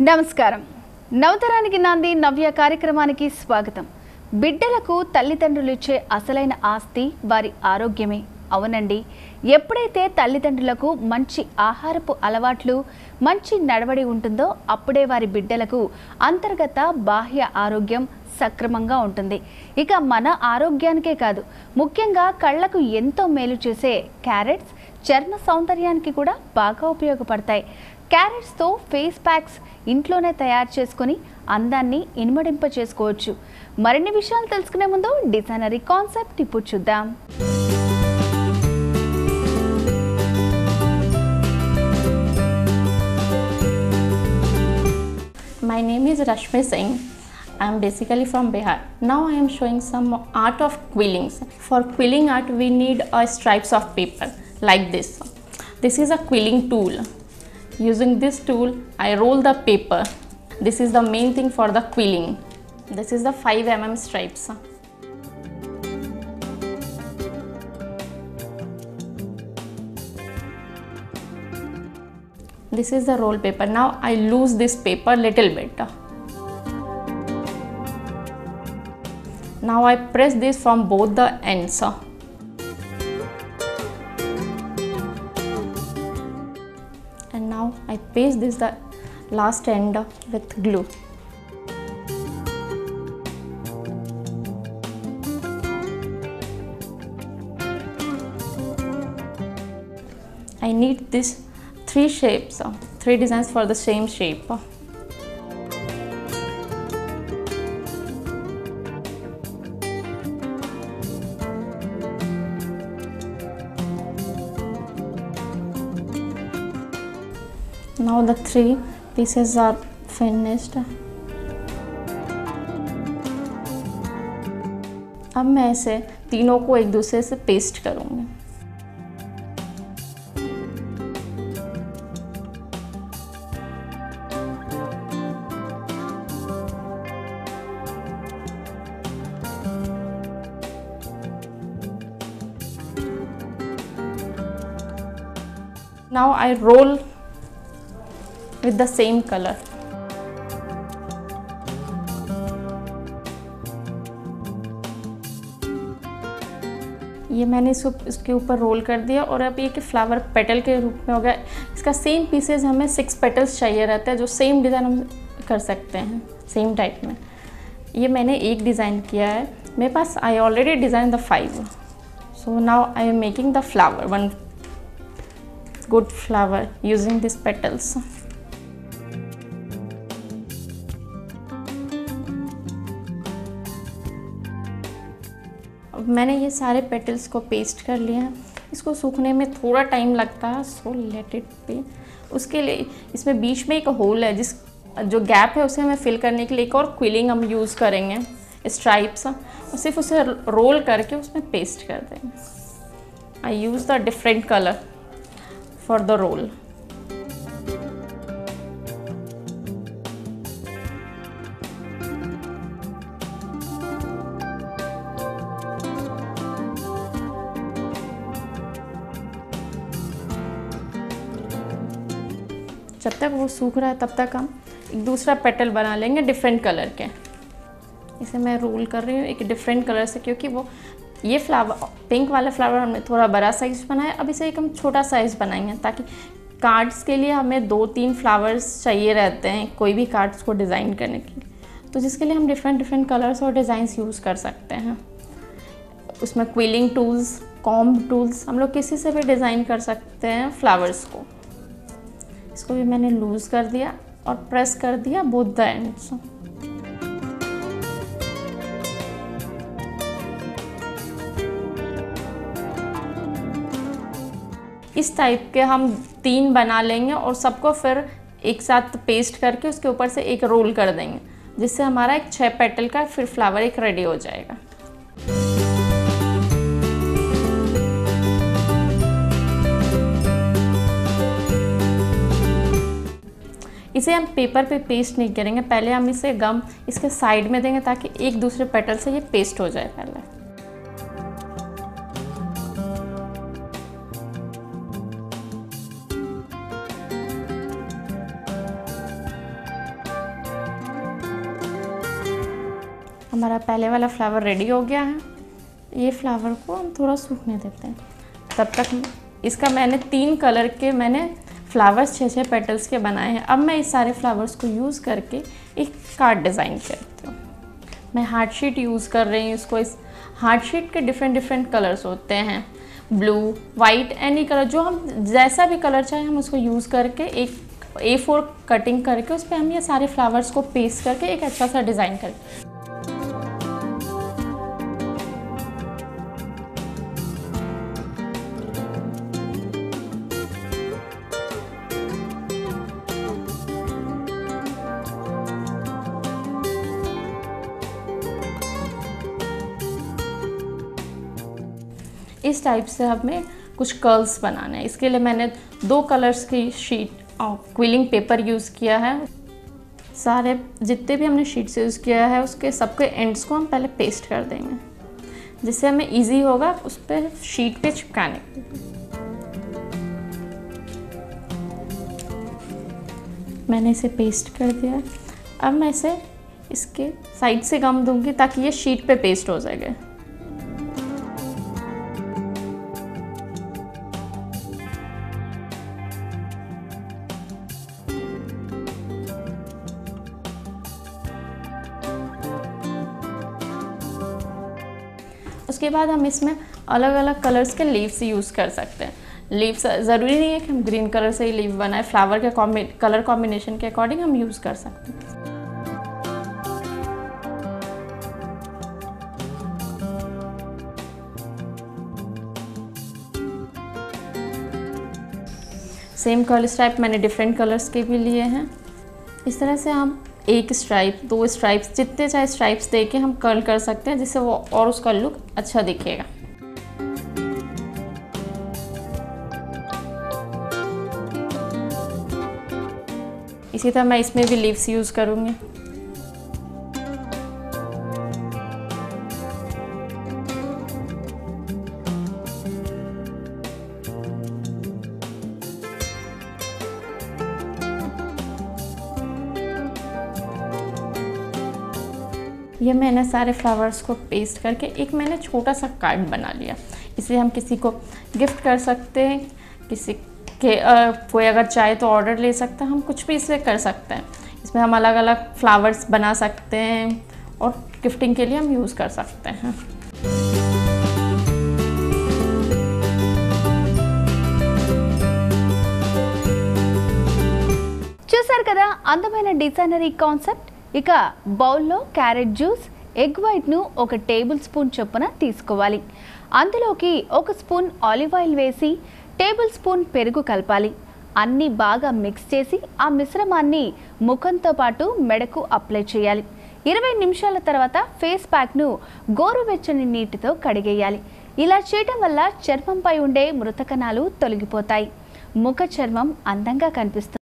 నమస్కారం. నవతరానికి నాంది నవ్య కార్యక్రమానికి స్వాగతం. బిడ్డలకు తల్లిదండ్రులు ఇచ్చే అసలైన ఆస్తి వారి ఆరోగ్యమే. అవునండి, ఎప్పుడైతే తల్లిదండ్రులకు మంచి ఆహారపు అలవాట్లు, మంచి నడవడి ఉంటుందో అప్పుడే వారి బిడ్డలకు అంతర్గత బాహ్య ఆరోగ్యం సక్రమంగా ఉంటుంది. ఇక మన ఆరోగ్యానికే కాదు, ముఖ్యంగా కళ్ళకు ఎంతో మేలు చేసే క్యారెట్స్ చర్మ సౌందర్యానికి కూడా బాగా ఉపయోగపడతాయి. క్యారెట్స్తో ఫేస్ ప్యాక్స్ ఇంట్లోనే తయారు చేసుకొని అందాన్ని ఇనుమడింప చేసుకోవచ్చు. మరిన్ని విషయాలు తెలుసుకునే ముందు డిజైనరీ కాన్సెప్ట్ ఇప్పుడు చూద్దాం. My name is Rashmi Singh. I am basically from Bihar. Now I am showing some art of quilling. For quilling art we need stripes of paper like this. This is a quilling tool. Using this tool I roll the paper. This is the main thing for the quilling. This is the 5 mm stripes. This is the roll paper. Now I loose this paper little bit. Now I press this from both the ends. And now I paste this the last end with glue. I need this 3 shapes, 3 designs for the same shape. Now the 3 pieces are finished. अब मैं इसे तीनों को एक दूसरे से paste करूँगी. Now I roll with the same color. ये मैंने इसके ऊपर रोल कर दिया और अब ये कि फ्लावर पेटल के रूप में हो गया. इसका सेम पीसेज हमें 6 पेटल्स चाहिए रहता है, जो सेम डिज़ाइन हम कर सकते हैं सेम टाइप में. ये मैंने एक डिज़ाइन किया है. मेरे पास I already design the 5. So now I am making the flower, one good flower using these petals. अब मैंने ये सारे पेटल्स को पेस्ट कर लिया है. इसको सूखने में थोड़ा टाइम लगता है, सो लेट इट बी. उसके लिए इसमें बीच में एक होल है, जिस जो गैप है उसे हमें फिल करने के लिए एक और क्विलिंग हम यूज़ करेंगे, स्ट्राइप्स. और सिर्फ उसे रोल करके उसमें पेस्ट कर देंगे. I use the different colour for the roll. जब तक वो सूख रहा है तब तक हम एक दूसरा पेटल बना लेंगे डिफरेंट कलर के. इसे मैं रोल कर रही हूँ एक डिफरेंट कलर से, क्योंकि वो ये फ्लावर पिंक वाला फ्लावर हमने थोड़ा बड़ा साइज़ बनाया. अब इसे एक हम छोटा साइज़ बनाएंगे, ताकि कार्ड्स के लिए हमें 2-3 फ्लावर्स चाहिए रहते हैं कोई भी कार्ड्स को डिज़ाइन करने के लिए. तो जिसके लिए हम डिफरेंट कलर्स और डिज़ाइंस यूज़ कर सकते हैं. उसमें क्विलिंग टूल्स, कॉम्ब टूल्स, हम लोग किसी से भी डिज़ाइन कर सकते हैं फ्लावर्स को. इसको भी मैंने लूज़ कर दिया और प्रेस कर दिया बोथ द एंड्स. इस टाइप के हम 3 बना लेंगे और सबको फिर एक साथ पेस्ट करके उसके ऊपर से एक रोल कर देंगे, जिससे हमारा एक 6 पेटल का फिर फ्लावर एक रेडी हो जाएगा. इसे हम पेपर पे पेस्ट नहीं करेंगे, पहले हम इसे गम इसके साइड में देंगे ताकि एक दूसरे पेटल से ये पेस्ट हो जाए पहले. हमारा पहले वाला फ्लावर रेडी हो गया है। ये फ्लावर को हम थोड़ा सूखने देते हैं। तब तक इसका मैंने 3 कलर के फ्लावर्स 6-6 पेटल्स के बनाए हैं। अब मैं इस सारे फ्लावर्स को यूज़ करके एक कार्ड डिज़ाइन करती हूँ। मैं हार्ट शीट यूज़ कर रही हूँ। इसको इस हार्ट शीट के डिफरेंट कलर्स होते हैं, ब्लू, वाइट, एनी कलर, जो हम जैसा भी कलर चाहे हम उसको यूज़ करके एक A4 कटिंग करके उस पर हम ये सारे फ्लावर्स को पेस्ट करके एक अच्छा सा डिज़ाइन करके इस टाइप से हमें कुछ कर्ल्स बनाने हैं। इसके लिए मैंने 2 कलर्स की शीट और क्विलिंग पेपर यूज़ किया है। सारे जितने भी हमने शीट्स यूज़ किया है उसके सबके एंड्स को हम पहले पेस्ट कर देंगे, जिससे हमें इजी होगा उस पर शीट पे चिपकाने के लिए। मैंने इसे पेस्ट कर दिया। अब मैं इसे इसके साइड से गम दूंगी ताकि ये शीट पे पेस्ट हो जाएगा। उसके बाद हम इसमें अलग अलग कलर्स के लीव्स यूज़ कर सकते हैं। लीव्स ज़रूरी नहीं है कि हम ग्रीन कलर से ही लीव बनाए, फ्लावर के कलर कॉम्बिनेशन के अकॉर्डिंग हम यूज़ कर सकते हैं। सेम कर्ल स्ट्राइप मैंने डिफरेंट कलर्स के भी लिए हैं। इस तरह से हम 1 स्ट्राइप, 2 स्ट्राइप्स, जितने चाहे स्ट्राइप्स दे के हम कर्ल कर सकते हैं, जिससे वो और उसका लुक अच्छा दिखेगा। इसी तरह मैं इसमें भी लीव्स यूज़ करूँगी। ये मैंने सारे फ्लावर्स को पेस्ट करके एक मैंने छोटा सा कार्ड बना लिया। इसे हम किसी को गिफ्ट कर सकते हैं, किसी के कोई अगर चाहे तो ऑर्डर ले सकता है, हम कुछ भी इससे कर सकते हैं। इसमें हम अलग अलग फ्लावर्स बना सकते हैं और गिफ्टिंग के लिए हम यूज़ कर सकते हैं। చూసారు కదా అందమైన డిజైనరీ కాన్సెప్ట్. ఇక బౌల్లో క్యారెట్ జ్యూస్, ఎగ్ వైట్ను 1 టేబుల్ స్పూన్ చొప్పున తీసుకోవాలి. అందులోకి 1 స్పూన్ ఆలివ్ ఆయిల్ వేసి టేబుల్ స్పూన్ పెరుగు కలపాలి. అన్నీ బాగా మిక్స్ చేసి ఆ మిశ్రమాన్ని ముఖంతో పాటు మెడకు అప్లై చేయాలి. 20 నిమిషాల తర్వాత ఫేస్ ప్యాక్ను గోరువెచ్చని నీటితో కడిగేయాలి. ఇలా చేయడం వల్ల చర్మంపై ఉండే మృత కణాలు తొలగిపోతాయి. ముఖ చర్మం అందంగా కనిపిస్తుంది.